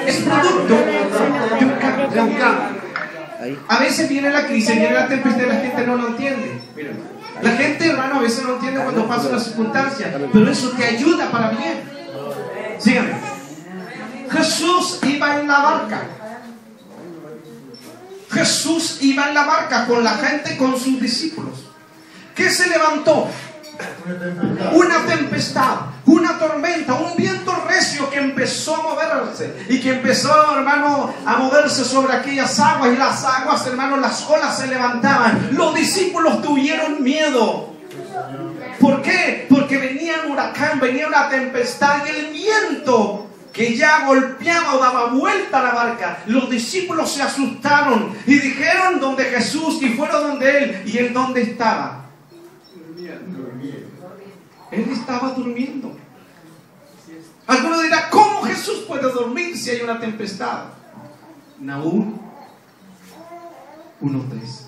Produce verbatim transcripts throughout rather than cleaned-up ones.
es producto de un cambio. De un cambio. A veces viene la crisis, viene la tempestad y la gente no lo entiende. Mira, la gente, hermano, a veces no entiende cuando pasa una circunstancia, pero eso te ayuda para bien. Síganme. Jesús iba en la barca. Jesús iba en la barca con la gente, con sus discípulos. ¿Qué se levantó? Una tempestad, una tormenta, un viento recio que empezó a moverse y que empezó, hermano, a moverse sobre aquellas aguas, y las aguas, hermano, las olas se levantaban. Los discípulos tuvieron miedo. ¿Por qué? Porque venía un huracán, venía una tempestad y el viento que ya golpeaba o daba vuelta a la barca. Los discípulos se asustaron y dijeron donde Jesús, y fueron donde Él. ¿Y Él dónde estaba? Él estaba durmiendo. Alguno dirá, ¿cómo Jesús puede dormir si hay una tempestad? Nahum uno tres.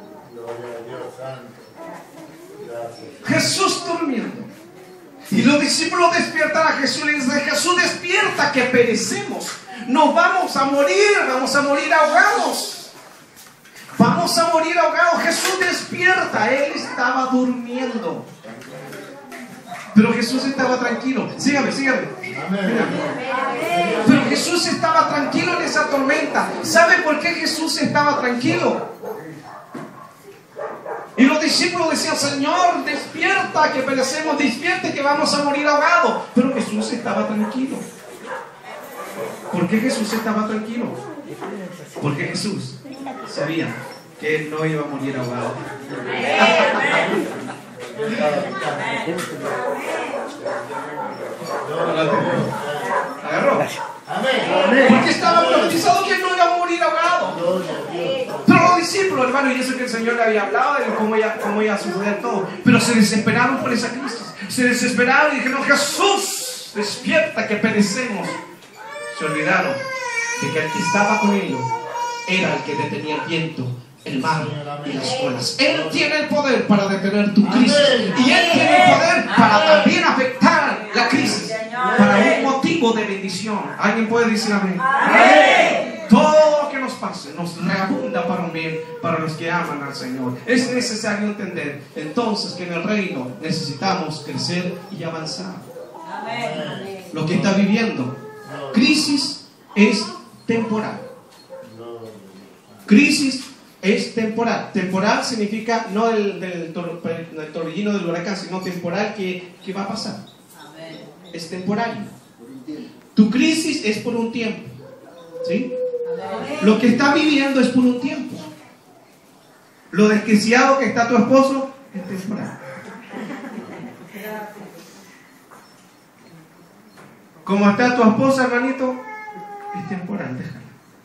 Jesús durmiendo. Y los discípulos despiertan a Jesús y le dicen, Jesús, despierta que perecemos. Nos vamos a morir, vamos a morir ahogados. Vamos a morir ahogados. Jesús despierta. Él estaba durmiendo. Pero Jesús estaba tranquilo. Sígame, sígame. Pero Jesús estaba tranquilo en esa tormenta. ¿Sabe por qué Jesús estaba tranquilo? Y los discípulos decían, Señor, despierta que perecemos, despierte que vamos a morir ahogados. Pero Jesús estaba tranquilo. ¿Por qué Jesús estaba tranquilo? Porque Jesús sabía que Él no iba a morir ahogado. ¿Agarró? Porque estaba profetizado que Él no iba a morir ahogado. Pero los discípulos, hermano, y eso que el Señor le había hablado de cómo iba, cómo iba a suceder todo, pero se desesperaron por esa crisis. Se desesperaron y dijeron, Jesús, despierta que perecemos. Se olvidaron de que el que estaba con ellos era el que detenía el viento, el mar y las olas. Él tiene el poder para detener tu crisis. Y Él tiene el poder para también afectar la crisis para un motivo de bendición. ¿Alguien puede decir amén? Amén. Todo lo que nos pase nos reabunda para un bien para los que aman al Señor. Es necesario entender entonces que en el reino necesitamos crecer y avanzar. Amén. Lo que está viviendo crisis es temporal. Crisis es temporal. Temporal significa no del, del, tor, del torbellino del huracán, sino temporal que, que va a pasar. Amén. Es temporal. Tu crisis es por un tiempo. ¿Sí? Amén. Lo que estás viviendo es por un tiempo. Lo desquiciado que está tu esposo es temporal. Como está tu esposa, hermanito, es temporal, déjala.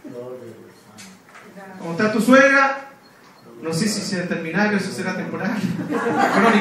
Como está tu suegra, no sé si será terminal o si será temporal. Crónico.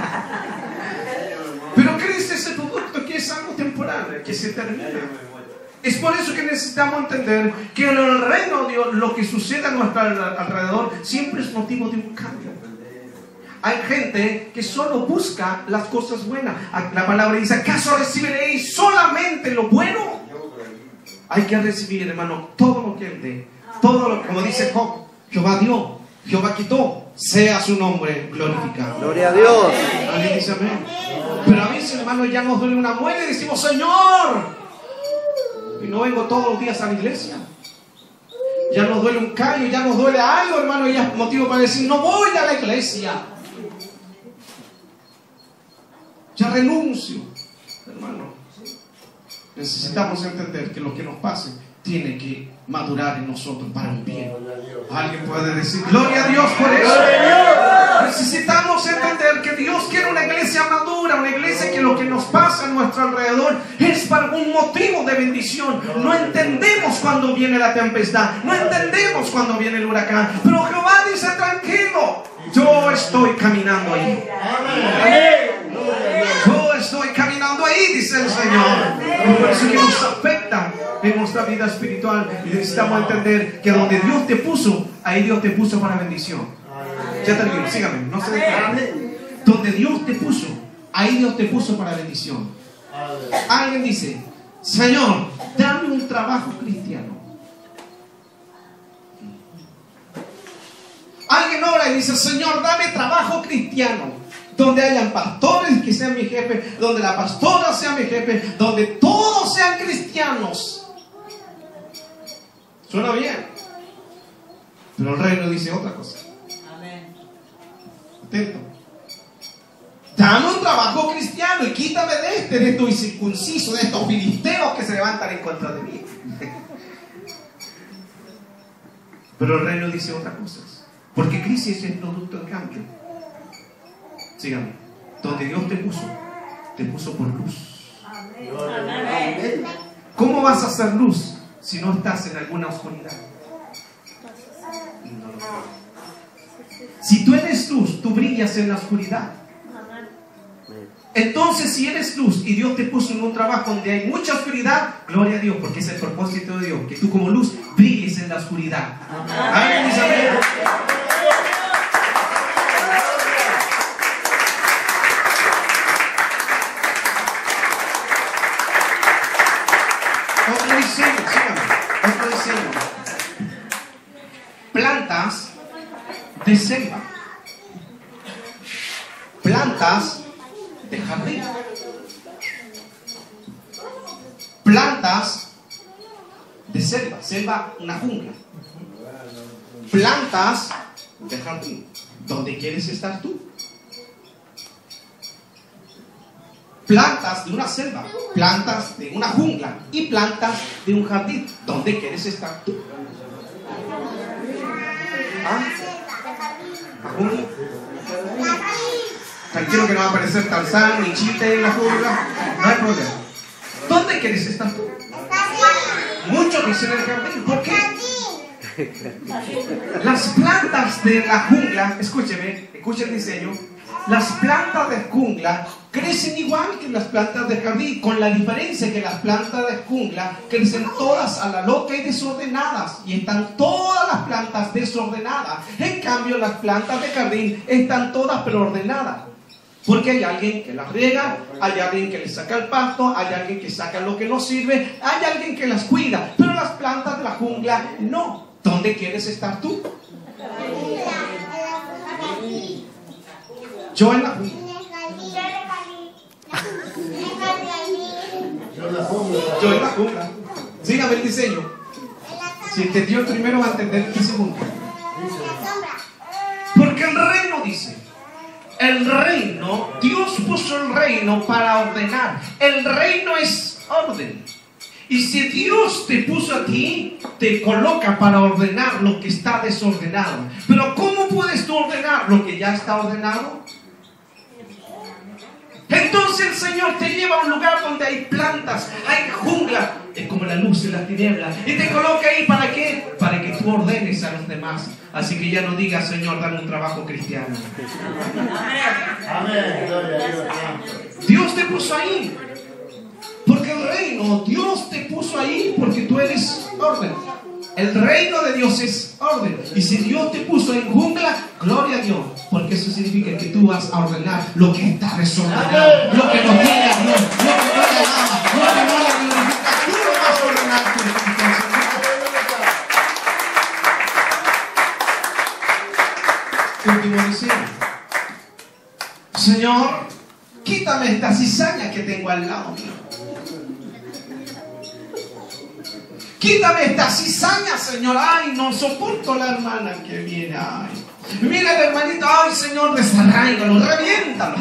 Pero crisis es el producto que es algo temporal, que se termina. Es por eso que necesitamos entender que en el reino de Dios lo que sucede a nuestro alrededor siempre es motivo de un cambio. Hay gente que solo busca las cosas buenas. La palabra dice, ¿acaso recibiréis solamente lo bueno? Hay que recibir, hermano, todo lo que Él dé. Todo lo que, como dice Job, Jehová dio, Jehová quitó, sea su nombre glorificado. Gloria a Dios. Alguien dice amén. Pero a veces, hermano, ya nos duele una muela y decimos, Señor, y no vengo todos los días a la iglesia. Ya nos duele un callo, ya nos duele algo, hermano, y ya es motivo para decir, no voy a la iglesia. Ya renuncio. Hermano, necesitamos entender que lo que nos pase tiene que madurar en nosotros para un bien. Alguien puede decir, gloria a Dios por eso. Necesitamos entender que Dios quiere una iglesia madura, una iglesia que lo que nos pasa a nuestro alrededor es para un motivo de bendición. No entendemos cuando viene la tempestad, no entendemos cuando viene el huracán, pero Jehová dice, tranquilo, yo estoy caminando ahí. Yo estoy caminando ahí, dice el Señor. Por eso que nos afecta en nuestra vida espiritual y necesitamos entender que donde Dios te puso, ahí Dios te puso para bendición. Ya termino, sígame, no se dejen. Donde Dios te puso, ahí Dios te puso para bendición. Alguien dice, Señor, dame un trabajo cristiano. dice, Señor, dame trabajo cristiano, donde hayan pastores que sean mi jefe, donde la pastora sea mi jefe, donde todos sean cristianos. Suena bien, pero el reino dice otra cosa. Amén. Atento. Dame un trabajo cristiano y quítame de este, de estos incircuncisos, de estos filisteos que se levantan en contra de mí. Pero el reino dice otra cosa, porque crisis es producto del cambio. Síganme. Donde Dios te puso, te puso por luz. Amén. ¿Cómo vas a hacer luz si no estás en alguna oscuridad? No lo sé. Si tú eres luz, tú brillas en la oscuridad. Entonces, si eres luz y Dios te puso en un trabajo donde hay mucha oscuridad, gloria a Dios, porque es el propósito de Dios, que tú como luz brilles en la oscuridad. Amén, Isabel. Otro diseño, síganme, otro diseño. Plantas de selva. Plantas de jardín. Plantas de selva. Selva, una jungla. Plantas de jardín. ¿Dónde quieres estar tú? Plantas de una selva, plantas de una jungla y plantas de un jardín. ¿Dónde quieres estar tú? ¿Ah? ¿La jungla? Tranquilo que no va a aparecer Tarzán ni Chite en la jungla. No hay problema. ¿Dónde quieres estar tú? Muchos dicen el jardín. ¿Por qué? Las plantas de la jungla, escúcheme, escuche el diseño. Las plantas de jungla crecen igual que las plantas de jardín, con la diferencia que las plantas de jungla crecen todas a la loca y desordenadas, y están todas las plantas desordenadas. En cambio, las plantas de jardín están todas pero ordenadas, porque hay alguien que las riega, hay alguien que les saca el pasto, hay alguien que saca lo que no sirve, hay alguien que las cuida. Pero las plantas de la jungla no. ¿Dónde quieres estar tú? Yo en la jungla. Yo en la jungla. Sígame el diseño. Si entendió el primero, va a entender el segundo. Porque el reino dice, el reino, Dios puso el reino para ordenar. El reino es orden. Y si Dios te puso a ti, te coloca para ordenar lo que está desordenado. Pero ¿cómo puedes tú ordenar lo que ya está ordenado? Entonces el Señor te lleva a un lugar donde hay plantas, hay jungla, es como la luz y las tinieblas, y te coloca ahí ¿para qué? Para que tú ordenes a los demás. Así que ya no digas, Señor, dame un trabajo cristiano. Amén. Dios te puso ahí, porque el reino, Dios te puso ahí porque tú eres orden. El reino de Dios es orden. Y si Dios te puso en jungla, gloria a Dios, porque eso significa que tú vas a ordenar lo que está desordenado, lo que no tiene a Dios, lo que no le ama, lo que no le glorifica. Tú lo vas a ordenar por tu último deseo. Señor, quítame esta cizaña que tengo al lado mío. Quítame esta cizaña, Señor. Ay, no soporto la hermana que viene. Ay, mira el hermanito. Ay, Señor, desarráigalo, reviéntalo.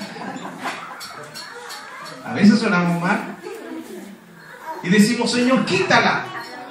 A veces sonamos mal y decimos, Señor, quítala.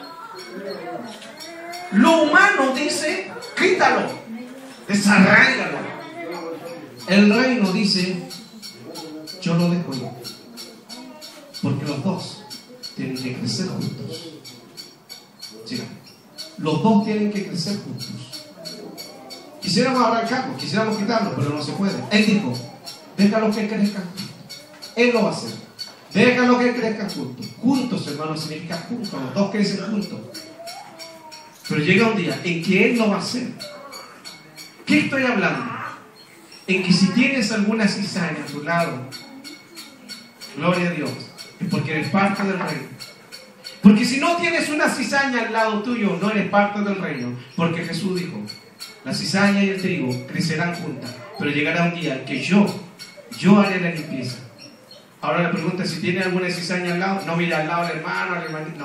Lo humano dice, quítalo, desarráigalo. El reino dice, yo lo dejo ir, porque los dos tienen que crecer juntos. Sí. Los dos tienen que crecer juntos. Quisiéramos arrancarlo, quisiéramos quitarlo, pero no se puede. Él dijo, déjalo que crezcan juntos. Él lo va a hacer. Déjalo que crezcan juntos. Juntos, hermanos, significa juntos. Los dos crecen juntos. Pero llega un día en que Él lo va a hacer. ¿Qué estoy hablando? En que si tienes alguna cizaña a tu lado, gloria a Dios, es porque eres parte del reino. Porque si no tienes una cizaña al lado tuyo, no eres parte del reino. Porque Jesús dijo, La cizaña y el trigo crecerán juntas, pero llegará un día en que yo, yo haré la limpieza. Ahora la pregunta es si tiene alguna cizaña al lado. No mira al lado del hermano, al hermanito, no.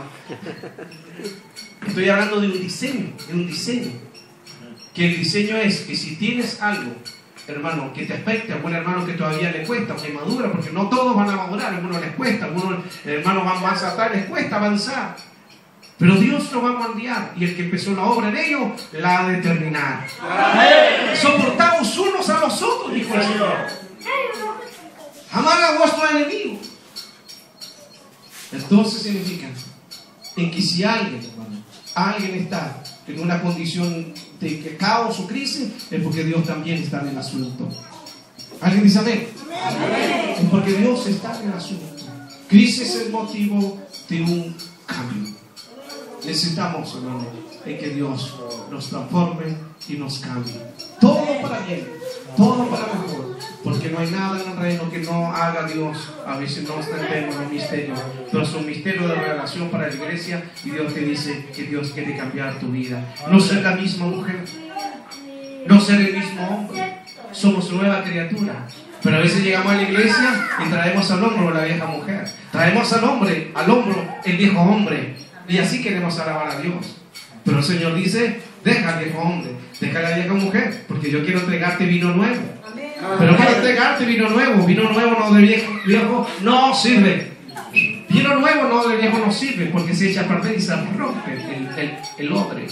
Estoy hablando de un diseño, de un diseño. Que el diseño es que si tienes algo, hermano, que te afecta, algún hermano que todavía le cuesta, que madura, porque no todos van a madurar, a algunos les cuesta, a algunos hermanos van más atrás, les cuesta avanzar. Pero Dios lo va a moldear y el que empezó la obra en ellos la ha de terminar. Amén. Soportaos unos a los otros, dijo el Señor. Amad a vuestros enemigos. Entonces significa en que si alguien, hermano, alguien está en una condición de caos o crisis, es porque Dios también está en el asunto. ¿Alguien dice amén? Amén. Es porque Dios está en el asunto. Crisis es el motivo de un cambio. Necesitamos, hermano, en que Dios nos transforme y nos cambie. Todo para bien, todo para mejor. Porque no hay nada en el reino que no haga Dios. A veces no entendemos los misterios, pero son misterios de revelación para la iglesia. Y Dios te dice que Dios quiere cambiar tu vida. No ser la misma mujer, no ser el mismo hombre. Somos nueva criatura. Pero a veces llegamos a la iglesia y traemos al hombro a la vieja mujer. Traemos al hombre, al hombro el viejo hombre. Y así queremos alabar a Dios. Pero el Señor dice, deja al viejo hombre, deja a la vieja mujer, porque yo quiero entregarte vino nuevo. Amén. Pero quiero entregarte vino nuevo. Vino nuevo no de viejo, viejo no sirve. Vino nuevo no de viejo no sirve, porque se echa a perder y se rompe el, el, el odre.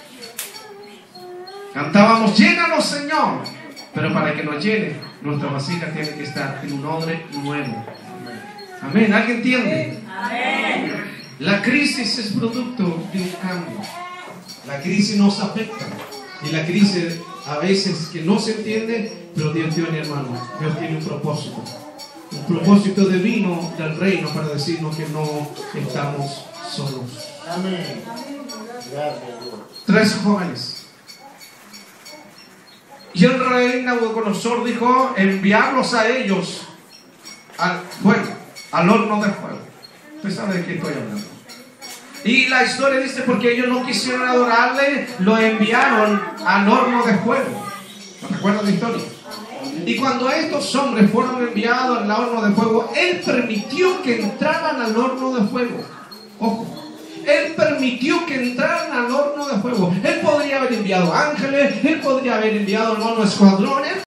Cantábamos, llénanos, Señor. Pero para que nos llene, nuestra vasija tiene que estar en un odre nuevo. Amén. ¿Alguien entiende? Amén. La crisis es producto de un cambio. La crisis nos afecta. Y la crisis a veces que no se entiende, pero Dios tiene, hermano, Dios tiene un propósito. Un propósito divino del reino para decirnos que no estamos solos. Amén. Tres jóvenes. Y el rey Nabucodonosor dijo enviarlos a ellos al fuego, al horno de fuego. Usted sabe de qué estoy hablando. Y la historia dice, porque ellos no quisieron adorarle, lo enviaron al horno de fuego. ¿No recuerdan la historia? Y cuando estos hombres fueron enviados al horno de fuego, Él permitió que entraran al horno de fuego. Ojo, Él permitió que entraran al horno de fuego. Él podría haber enviado ángeles, Él podría haber enviado, hermanos, escuadrones.